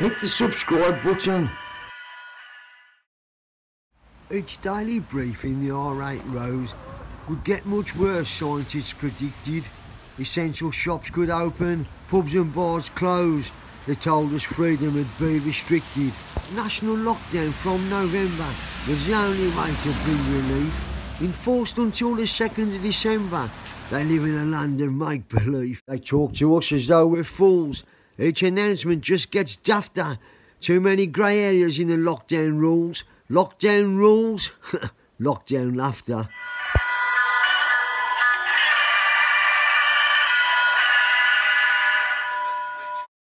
Hit the subscribe button. Each daily brief in the R8 rows could get much worse, scientists predicted. Essential shops could open, pubs and bars close. They told us freedom would be restricted. National lockdown from November was the only way to bring relief. Enforced until the 2nd of December. They live in a land of make-believe. They talk to us as though we're fools. Each announcement just gets dafter. Too many grey areas in the lockdown rules. Lockdown rules? Lockdown laughter.